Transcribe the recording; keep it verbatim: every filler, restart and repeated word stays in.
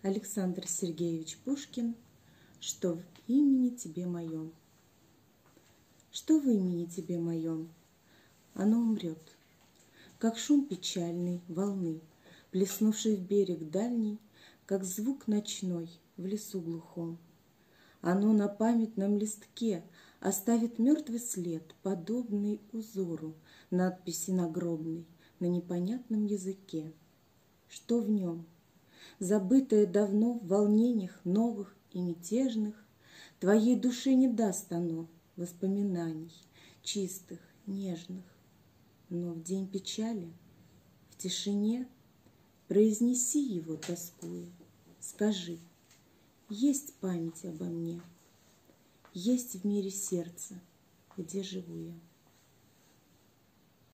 Александр Сергеевич Пушкин. Что в имени тебе моем? Что в имени тебе моем? Оно умрет, как шум печальной волны, плеснувший в берег дальний, как звук ночной в лесу глухом. Оно на памятном листке оставит мертвый след, подобный узору надписи нагробной на непонятном языке. Что в нем? Забытое давно в волнениях новых и мятежных, твоей душе не даст оно воспоминаний чистых, нежных. Но в день печали, в тишине, произнеси его, тоскуя, скажи: есть память обо мне, есть в мире сердце, где живу я.